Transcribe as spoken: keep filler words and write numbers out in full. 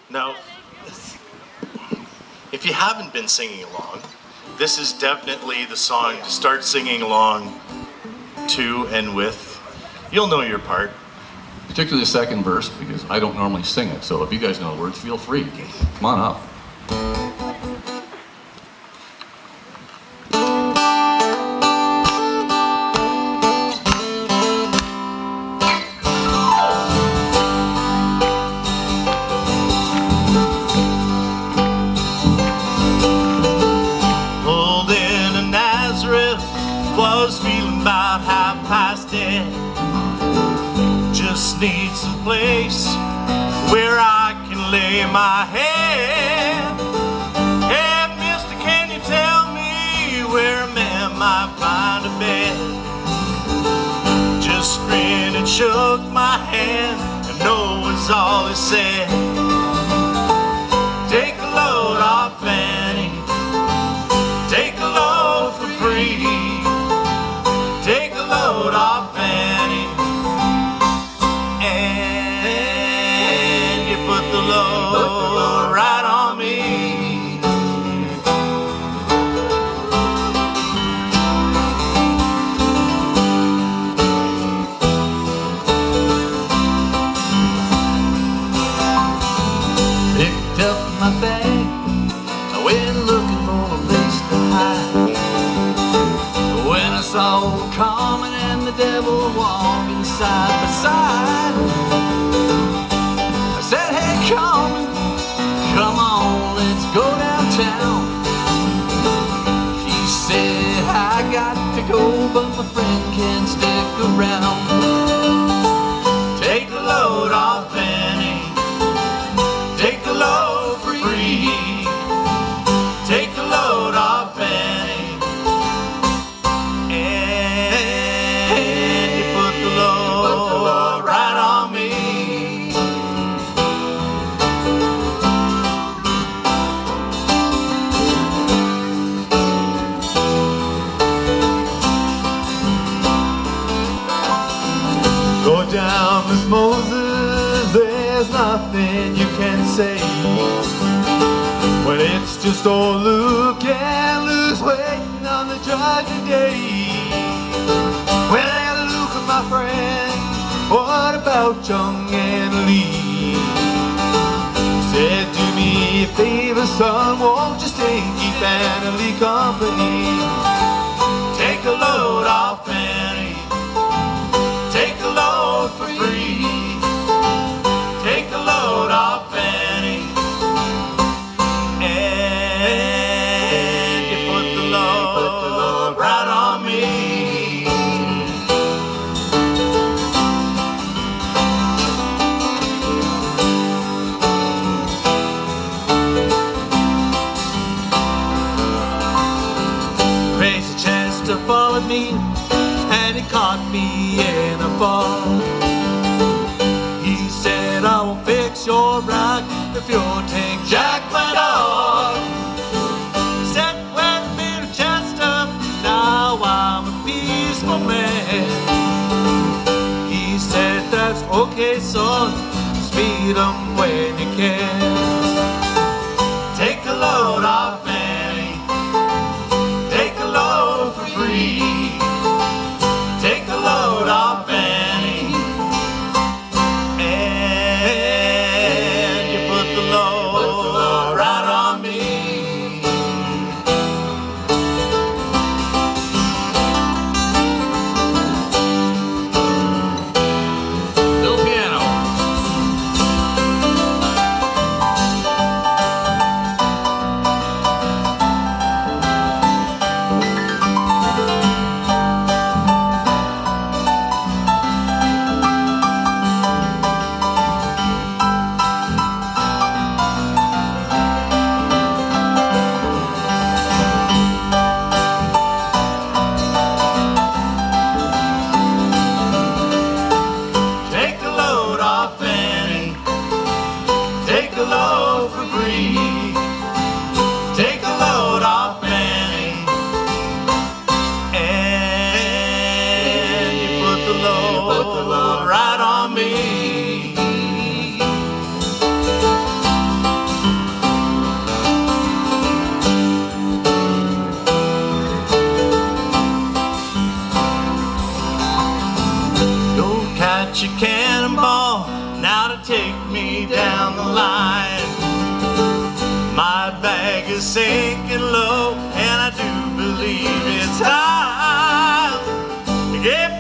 Now, if you haven't been singing along, this is definitely the song to start singing along to and with. You'll know your part. Particularly the second verse, because I don't normally sing it, so if you guys know the words, feel free. Come on up. Pulled into Nazareth, was feeling about half past dead. Just need some place where I can lay my head. Hey, mister, can you tell me where a man might find a bed? Just grinned and shook my hand, and no was all he said. Take a load off Fanny, take a load for free. Take a load off Fanny, and you put the load right on me. Picked up my bag, I went looking for a place to hide. When I saw old Carmen and the devil walking side by side, I said, hey Carmen, come on, let's go downtown. She said, I got to go, but my friend can stick around. Take a load off Fanny, take a load for free. Take a load off Fanny, and you put the load right on me. Go down, Miss Moses, there's nothing you can say when it's just old Luke and Luke's waiting on the judgment day. When I got Luke with my friend, what about young Anna Lee? Said, do me a favor, son, won't you stay and keep Anna Lee company? Take a load off Fanny, take a load for free. Take a load off Fanny, and you put the load right on me. Crazy Chester followed me, and he caught me in a fall. He said, I will fix your rock if you'll take Jack my dog. Said, wait a minute, Chester, now I'm a peaceful man. He said, that's okay, son, speed 'em when you can. Take a load off Fanny, take a load for free. Take a load off Fanny, and you put the load right on me. Little piano. Take a load off Fanny, take a load for free. Take a load off Fanny, and you put the load right on me. now to take me down the line. My bag is sinking low, and I do believe it's time to get